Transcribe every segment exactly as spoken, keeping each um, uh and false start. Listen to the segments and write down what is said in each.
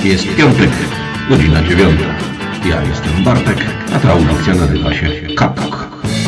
Jest piątek, godzina dziewiąta. Ja jestem Bartek, a ta audycja nazywa się Kapok.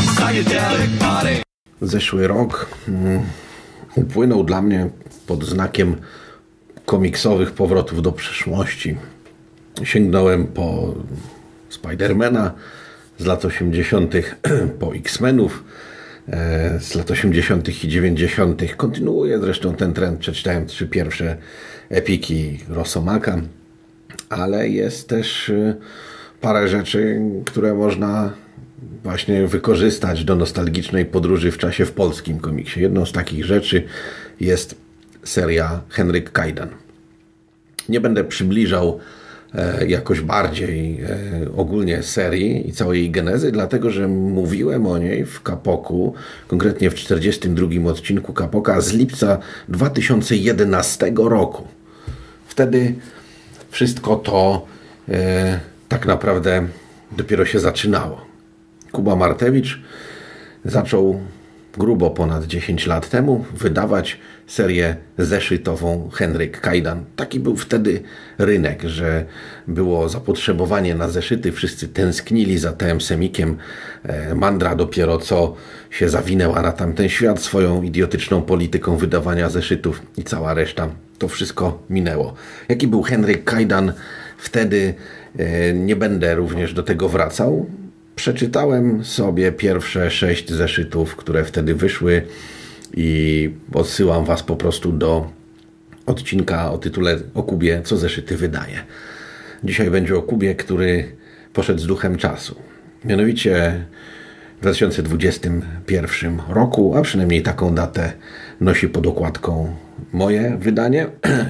Zeszły rok um, upłynął dla mnie pod znakiem komiksowych powrotów do przeszłości. Sięgnąłem po Spidermana z lat osiemdziesiątych, po X-Menów e, z lat osiemdziesiątych i dziewięćdziesiątych. Kontynuuję zresztą ten trend. Przeczytałem trzy pierwsze epiki Rosomaka, ale jest też e, parę rzeczy, które można właśnie wykorzystać do nostalgicznej podróży w czasie w polskim komiksie. Jedną z takich rzeczy jest seria Henryk Kajdan. Nie będę przybliżał e, jakoś bardziej e, ogólnie serii i całej jej genezy, dlatego że mówiłem o niej w Kapoku, konkretnie w czterdziestym drugim odcinku Kapoka z lipca dwa tysiące jedenastego roku. Wtedy wszystko to e, tak naprawdę dopiero się zaczynało. Kuba Martewicz zaczął grubo ponad dziesięć lat temu wydawać serię zeszytową Henryk Kajdan. Taki był wtedy rynek, że było zapotrzebowanie na zeszyty. Wszyscy tęsknili za T M Semikiem. Mandra dopiero co się zawinęła na tamten świat swoją idiotyczną polityką wydawania zeszytów i cała reszta. To wszystko minęło. Jaki był Henryk Kajdan wtedy? Nie będę również do tego wracał. Przeczytałem sobie pierwsze sześć zeszytów, które wtedy wyszły i odsyłam Was po prostu do odcinka o tytule o Kubie, co zeszyty wydaje. Dzisiaj będzie o Kubie, który poszedł z duchem czasu. Mianowicie w dwa tysiące dwudziestym pierwszym roku, a przynajmniej taką datę nosi pod okładką moje wydanie,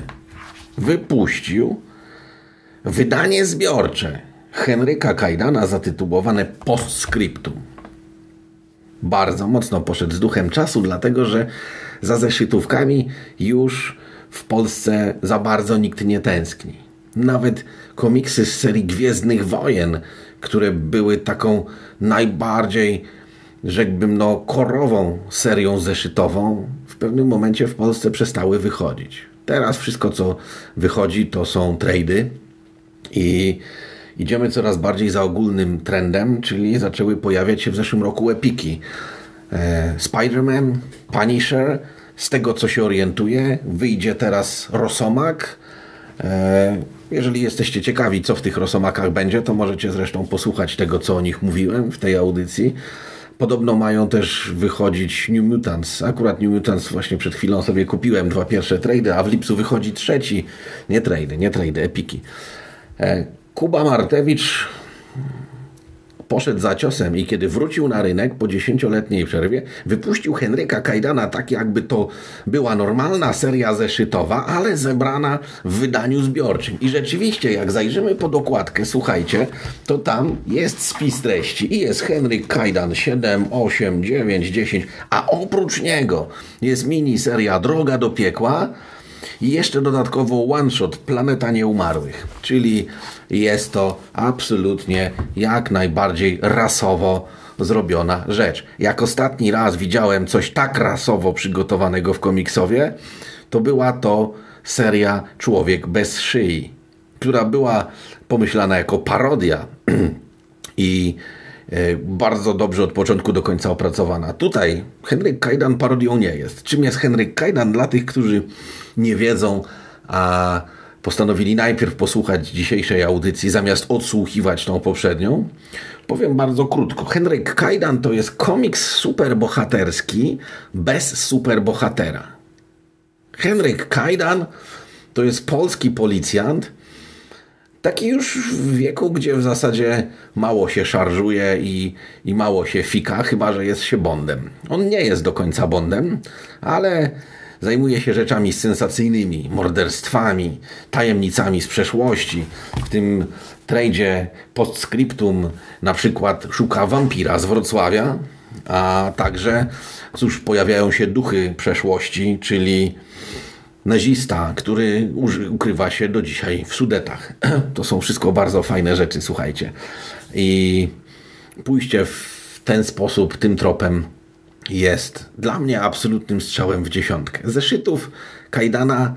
wypuścił wydanie zbiorcze Henryka Kajdana zatytułowane Postscriptum. Bardzo mocno poszedł z duchem czasu, dlatego że za zeszytówkami już w Polsce za bardzo nikt nie tęskni. Nawet komiksy z serii Gwiezdnych Wojen, które były taką najbardziej, rzekłbym, no, korową serią zeszytową, w pewnym momencie w Polsce przestały wychodzić. Teraz wszystko, co wychodzi, to są trady i idziemy coraz bardziej za ogólnym trendem, czyli zaczęły pojawiać się w zeszłym roku epiki. E, Spider-Man, Punisher, z tego co się orientuję, wyjdzie teraz Rosomak. E, jeżeli jesteście ciekawi, co w tych Rosomakach będzie, to możecie zresztą posłuchać tego, co o nich mówiłem w tej audycji. Podobno mają też wychodzić New Mutants. Akurat New Mutants właśnie przed chwilą sobie kupiłem dwa pierwsze trady, a w lipcu wychodzi trzeci. Nie trady, nie trady, epiki. E, Kuba Martewicz poszedł za ciosem i kiedy wrócił na rynek po dziesięcioletniej przerwie, wypuścił Henryka Kajdana tak, jakby to była normalna seria zeszytowa, ale zebrana w wydaniu zbiorczym. I rzeczywiście, jak zajrzymy pod okładkę, słuchajcie, to tam jest spis treści i jest Henryk Kajdan siedem, osiem, dziewięć, dziesięć, a oprócz niego jest miniseria Droga do piekła i jeszcze dodatkowo one-shot Planeta Nieumarłych, czyli jest to absolutnie jak najbardziej rasowo zrobiona rzecz. Jak ostatni raz widziałem coś tak rasowo przygotowanego w komiksowie, to była to seria Człowiek bez szyi, która była pomyślana jako parodia i bardzo dobrze od początku do końca opracowana. Tutaj Henryk Kajdan parodią nie jest. Czym jest Henryk Kajdan? Dla tych, którzy nie wiedzą, a postanowili najpierw posłuchać dzisiejszej audycji, zamiast odsłuchiwać tą poprzednią, powiem bardzo krótko. Henryk Kajdan to jest komiks superbohaterski bez superbohatera. Henryk Kajdan to jest polski policjant, taki już w wieku, gdzie w zasadzie mało się szarżuje i, i mało się fika, chyba że jest się Bondem. On nie jest do końca Bondem, ale zajmuje się rzeczami sensacyjnymi, morderstwami, tajemnicami z przeszłości. W tym tradzie Postscriptum na przykład szuka wampira z Wrocławia, a także, cóż, pojawiają się duchy przeszłości, czyli nazista, który ukrywa się do dzisiaj w Sudetach. To są wszystko bardzo fajne rzeczy, słuchajcie. I pójście w ten sposób, tym tropem jest dla mnie absolutnym strzałem w dziesiątkę. Zeszytów Kajdana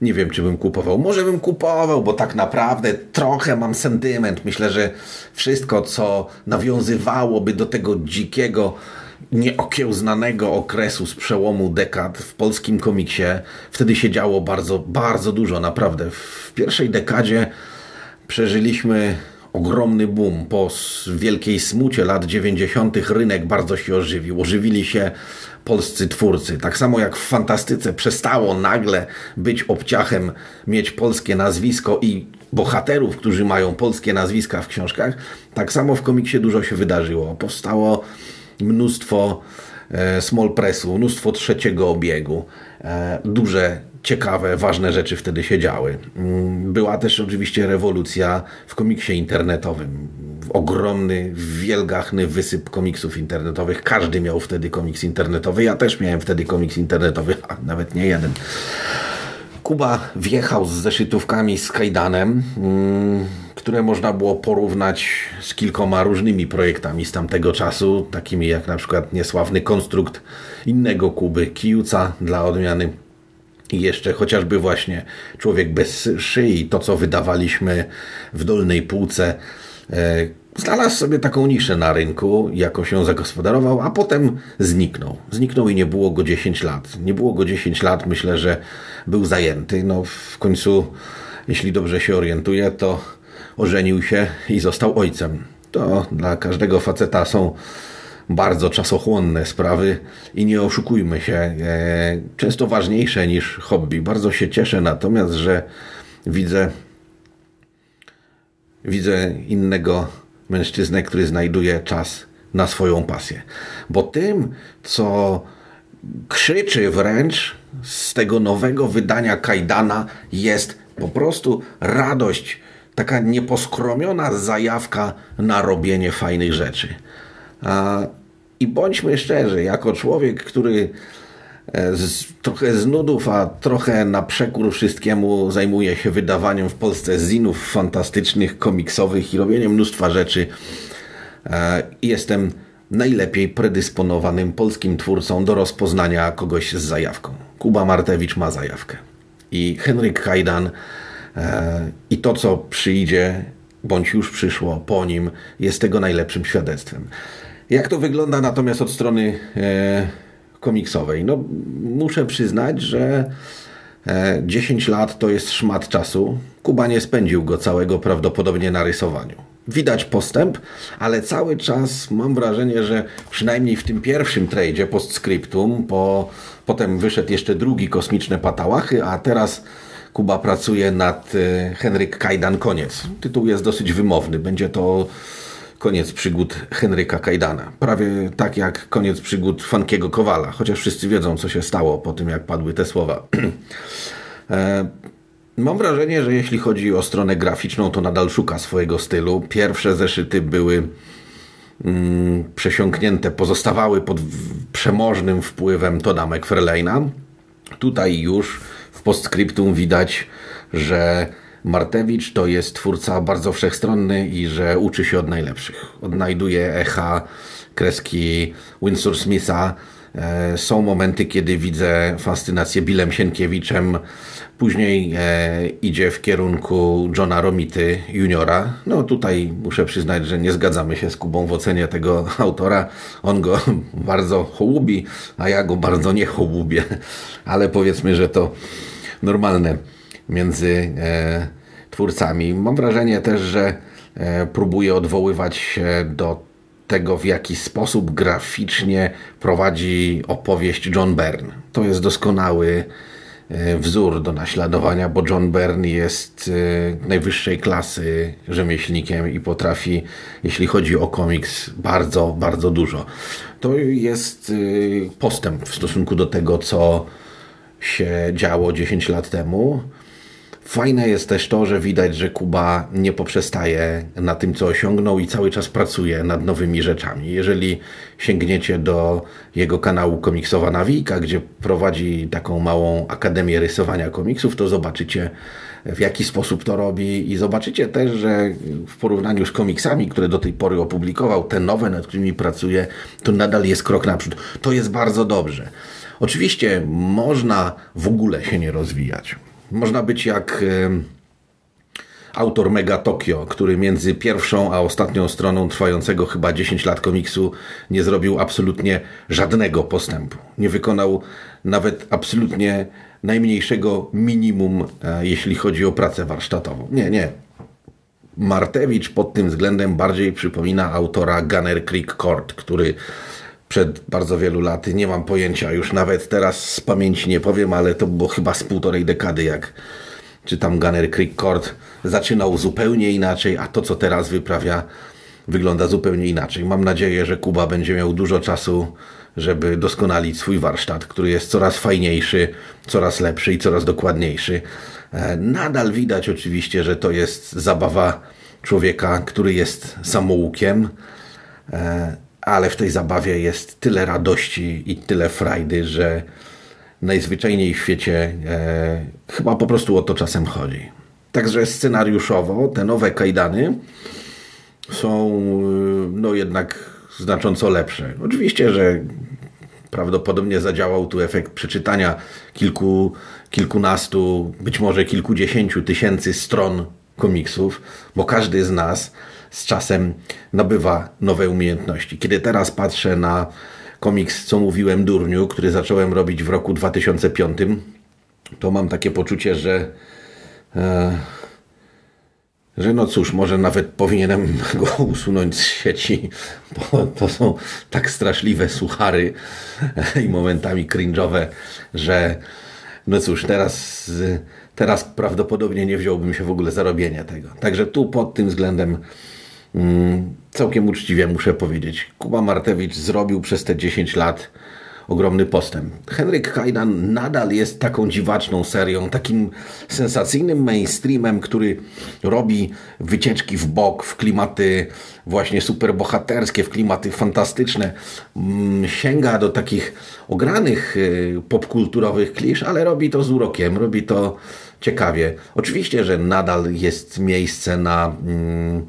nie wiem, czy bym kupował. Może bym kupował, bo tak naprawdę trochę mam sentyment. Myślę, że wszystko, co nawiązywałoby do tego dzikiego, nieokiełznanego okresu z przełomu dekad w polskim komiksie, wtedy się działo bardzo, bardzo dużo, naprawdę. W pierwszej dekadzie przeżyliśmy ogromny boom. Po wielkiej smucie lat dziewięćdziesiątych rynek bardzo się ożywił. Ożywili się polscy twórcy. Tak samo jak w fantastyce przestało nagle być obciachem mieć polskie nazwisko i bohaterów, którzy mają polskie nazwiska w książkach, tak samo w komiksie dużo się wydarzyło. Powstało mnóstwo e, small pressu, mnóstwo trzeciego obiegu. E, duże, ciekawe, ważne rzeczy wtedy się działy. Była też oczywiście rewolucja w komiksie internetowym. Ogromny, wielgachny wysyp komiksów internetowych. Każdy miał wtedy komiks internetowy. Ja też miałem wtedy komiks internetowy, a nawet nie jeden. Kuba wjechał z zeszytówkami z Kajdanem, które można było porównać z kilkoma różnymi projektami z tamtego czasu, takimi jak na przykład niesławny konstrukt innego Kuby, Kijuca dla odmiany, i jeszcze chociażby właśnie Człowiek bez szyi, to co wydawaliśmy w dolnej półce, znalazł sobie taką niszę na rynku, jakoś ją zagospodarował, a potem zniknął. Zniknął i nie było go dziesięć lat. Nie było go dziesięć lat, myślę, że był zajęty. No w końcu, jeśli dobrze się orientuję, to ożenił się i został ojcem. To dla każdego faceta są bardzo czasochłonne sprawy i nie oszukujmy się, e, często ważniejsze niż hobby. Bardzo się cieszę natomiast, że widzę, widzę innego mężczyznę, który znajduje czas na swoją pasję. Bo tym, co krzyczy wręcz z tego nowego wydania Kajdana, jest po prostu radość, taka nieposkromiona zajawka na robienie fajnych rzeczy. I bądźmy szczerzy, jako człowiek, który z, trochę z nudów, a trochę na przekór wszystkiemu zajmuje się wydawaniem w Polsce zinów fantastycznych, komiksowych i robieniem mnóstwa rzeczy, jestem najlepiej predysponowanym polskim twórcą do rozpoznania kogoś z zajawką. Kuba Martewicz ma zajawkę. I Henryk Kajdan i to, co przyjdzie, bądź już przyszło po nim, jest tego najlepszym świadectwem. Jak to wygląda natomiast od strony e, komiksowej? No, muszę przyznać, że e, dziesięć lat to jest szmat czasu. Kuba nie spędził go całego prawdopodobnie na rysowaniu. Widać postęp, ale cały czas mam wrażenie, że przynajmniej w tym pierwszym tradzie postscriptum, po, potem wyszedł jeszcze drugi Kosmiczne Patałachy, a teraz Kuba pracuje nad e, Henryk Kajdan Koniec. Tytuł jest dosyć wymowny. Będzie to koniec przygód Henryka Kajdana. Prawie tak jak koniec przygód Funkiego Kowala, chociaż wszyscy wiedzą, co się stało po tym, jak padły te słowa. e, mam wrażenie, że jeśli chodzi o stronę graficzną, to nadal szuka swojego stylu. Pierwsze zeszyty były mm, przesiąknięte, pozostawały pod przemożnym wpływem Toda McFarlane'a. Tutaj już w postscriptum widać, że Martewicz to jest twórca bardzo wszechstronny i że uczy się od najlepszych. Odnajduje echa, kreski Winsor Smitha. E, są momenty, kiedy widzę fascynację Billem Sienkiewiczem. Później e, idzie w kierunku Johna Romity juniora. No tutaj muszę przyznać, że nie zgadzamy się z Kubą w ocenie tego autora. On go bardzo hołubi, a ja go bardzo nie hołubię. Ale powiedzmy, że to normalne między e, twórcami. Mam wrażenie też, że e, próbuje odwoływać się do tego, w jaki sposób graficznie prowadzi opowieść John Byrne. To jest doskonały e, wzór do naśladowania, bo John Byrne jest e, najwyższej klasy rzemieślnikiem i potrafi, jeśli chodzi o komiks, bardzo, bardzo dużo. To jest e, postęp w stosunku do tego, co się działo dziesięć lat temu. Fajne jest też to, że widać, że Kuba nie poprzestaje na tym, co osiągnął i cały czas pracuje nad nowymi rzeczami. Jeżeli sięgniecie do jego kanału Komiksowa Nawika, gdzie prowadzi taką małą akademię rysowania komiksów, to zobaczycie, w jaki sposób to robi i zobaczycie też, że w porównaniu z komiksami, które do tej pory opublikował, te nowe, nad którymi pracuje, to nadal jest krok naprzód. To jest bardzo dobrze. Oczywiście można w ogóle się nie rozwijać. Można być jak autor Mega Tokio, który między pierwszą a ostatnią stroną trwającego chyba dziesięć lat komiksu nie zrobił absolutnie żadnego postępu. Nie wykonał nawet absolutnie najmniejszego minimum, jeśli chodzi o pracę warsztatową. Nie, nie. Martewicz pod tym względem bardziej przypomina autora Gunner Creek Court, który przed bardzo wielu laty, nie mam pojęcia, już nawet teraz z pamięci nie powiem, ale to było chyba z półtorej dekady, jak czytam Gunner Creek Court, zaczynał zupełnie inaczej, a to, co teraz wyprawia, wygląda zupełnie inaczej. Mam nadzieję, że Kuba będzie miał dużo czasu, żeby doskonalić swój warsztat, który jest coraz fajniejszy, coraz lepszy i coraz dokładniejszy. Nadal widać oczywiście, że to jest zabawa człowieka, który jest samoukiem, ale w tej zabawie jest tyle radości i tyle frajdy, że najzwyczajniej w świecie e, chyba po prostu o to czasem chodzi. Także scenariuszowo te nowe kajdany są no jednak znacząco lepsze. Oczywiście, że prawdopodobnie zadziałał tu efekt przeczytania kilku, kilkunastu, być może kilkudziesięciu tysięcy stron komiksów, bo każdy z nas z czasem nabywa nowe umiejętności. Kiedy teraz patrzę na komiks Co mówiłem durniu, który zacząłem robić w roku dwa tysiące piątym, to mam takie poczucie, że e, że no cóż, może nawet powinienem go usunąć z sieci, bo to są tak straszliwe suchary i momentami cringe'owe, że no cóż, teraz, teraz prawdopodobnie nie wziąłbym się w ogóle za robienie tego. Także tu pod tym względem mm, całkiem uczciwie muszę powiedzieć, Kuba Martewicz zrobił przez te dziesięć lat ogromny postęp. Henryk Kajdan nadal jest taką dziwaczną serią, takim sensacyjnym mainstreamem, który robi wycieczki w bok, w klimaty właśnie superbohaterskie, w klimaty fantastyczne. Sięga do takich ogranych popkulturowych klisz, ale robi to z urokiem, robi to ciekawie. Oczywiście, że nadal jest miejsce na Mm,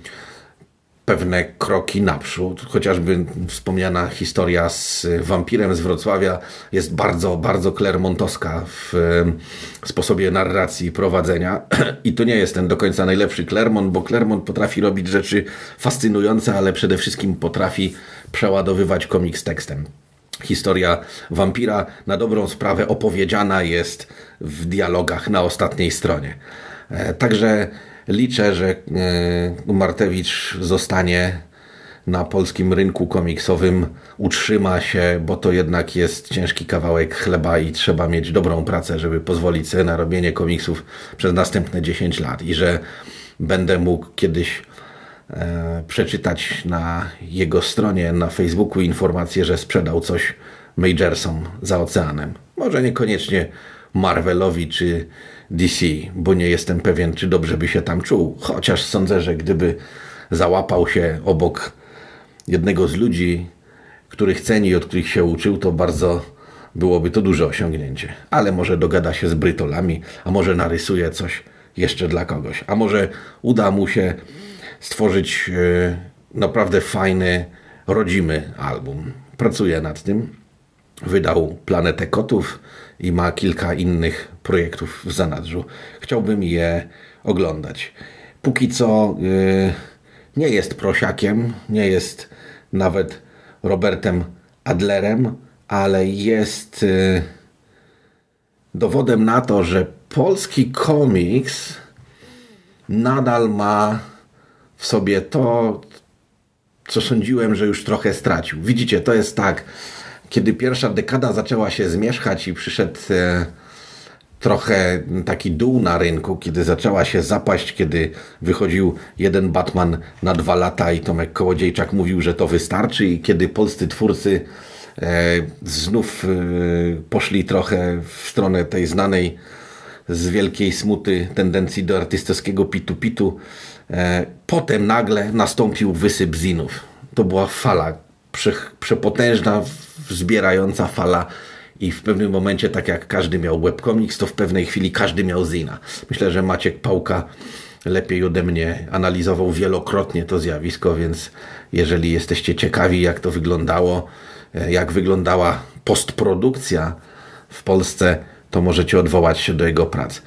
pewne kroki naprzód, chociażby wspomniana historia z wampirem z Wrocławia jest bardzo, bardzo Clermontowska w sposobie narracji i prowadzenia i to nie jest ten do końca najlepszy Claremont, bo Claremont potrafi robić rzeczy fascynujące, ale przede wszystkim potrafi przeładowywać komiks tekstem. Historia wampira na dobrą sprawę opowiedziana jest w dialogach na ostatniej stronie. Także liczę, że Martewicz zostanie na polskim rynku komiksowym, utrzyma się, bo to jednak jest ciężki kawałek chleba i trzeba mieć dobrą pracę, żeby pozwolić sobie na robienie komiksów przez następne dziesięć lat i że będę mógł kiedyś e, przeczytać na jego stronie na Facebooku informację, że sprzedał coś Majorsom za oceanem. Może niekoniecznie Marvelowi czy D C, bo nie jestem pewien, czy dobrze by się tam czuł. Chociaż sądzę, że gdyby załapał się obok jednego z ludzi, których ceni i od których się uczył, to bardzo byłoby to duże osiągnięcie. Ale może dogada się z Brytolami, a może narysuje coś jeszcze dla kogoś. A może uda mu się stworzyć yy, naprawdę fajny, rodzimy album. Pracuje nad tym. Wydał Planetę Kotów i ma kilka innych projektów w zanadrzu. Chciałbym je oglądać. Póki co yy, nie jest prosiakiem, nie jest nawet Robertem Adlerem, ale jest yy, dowodem na to, że polski komiks nadal ma w sobie to, co sądziłem, że już trochę stracił. Widzicie, to jest tak, kiedy pierwsza dekada zaczęła się zmierzchać i przyszedł e, trochę taki dół na rynku, kiedy zaczęła się zapaść, kiedy wychodził jeden Batman na dwa lata i Tomek Kołodziejczak mówił, że to wystarczy i kiedy polscy twórcy e, znów e, poszli trochę w stronę tej znanej z wielkiej smuty tendencji do artystowskiego pitu-pitu, e, potem nagle nastąpił wysyp zinów. To była fala przepotężna, wzbierająca fala i w pewnym momencie, tak jak każdy miał webcomics, to w pewnej chwili każdy miał zina. Myślę, że Maciek Pałka lepiej ode mnie analizował wielokrotnie to zjawisko, więc jeżeli jesteście ciekawi, jak to wyglądało, jak wyglądała postprodukcja w Polsce, to możecie odwołać się do jego prac.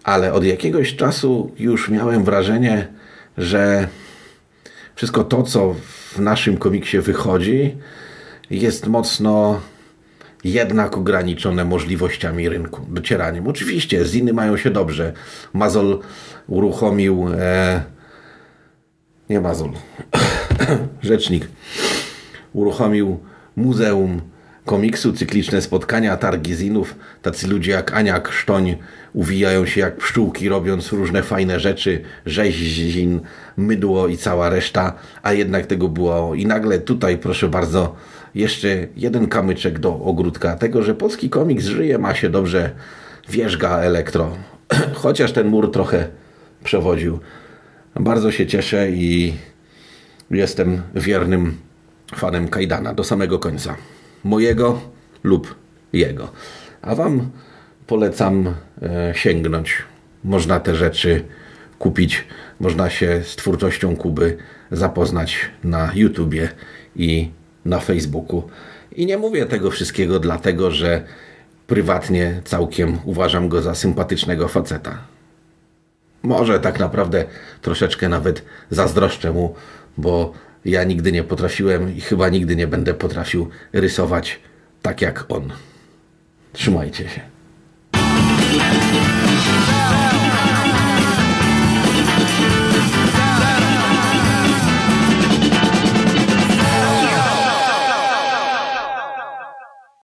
ale od jakiegoś czasu już miałem wrażenie, że wszystko to, co w naszym komiksie wychodzi, jest mocno jednak ograniczone możliwościami rynku, docieraniem. Oczywiście ziny mają się dobrze. Mazol uruchomił e, nie Mazol Rzecznik uruchomił Muzeum Komiksu, cykliczne spotkania, targi zinów. Tacy ludzie jak Ania Krztoń uwijają się jak pszczółki, robiąc różne fajne rzeczy, rzeź zin, mydło i cała reszta, a jednak tego było. I nagle tutaj, proszę bardzo, jeszcze jeden kamyczek do ogródka tego, że polski komiks żyje, ma się dobrze, wierzga elektro. Chociaż ten mur trochę przewodził. Bardzo się cieszę i jestem wiernym fanem Kajdana do samego końca. Mojego lub jego. A wam polecam e, sięgnąć. Można te rzeczy kupić. Można się z twórczością Kuby zapoznać na YouTubie i na Facebooku. I nie mówię tego wszystkiego dlatego, że prywatnie całkiem uważam go za sympatycznego faceta. Może tak naprawdę troszeczkę nawet zazdroszczę mu, bo ja nigdy nie potrafiłem i chyba nigdy nie będę potrafił rysować tak jak on. Trzymajcie się.